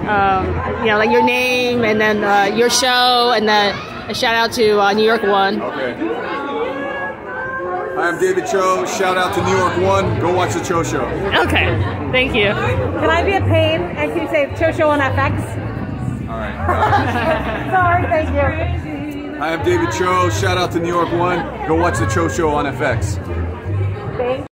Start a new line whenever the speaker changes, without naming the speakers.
like your name and then your show, and then a shout out to New York One.
Okay. Hi, I'm David Choe. Shout out to New York One. Go watch the Choe Show.
Okay, thank you.
Can I be a pain and can you say Choe Show on FX?
All right.
Sorry, thank you.
Hi, I'm David Choe. Shout out to New York One. Go watch the Choe Show on FX.
Thank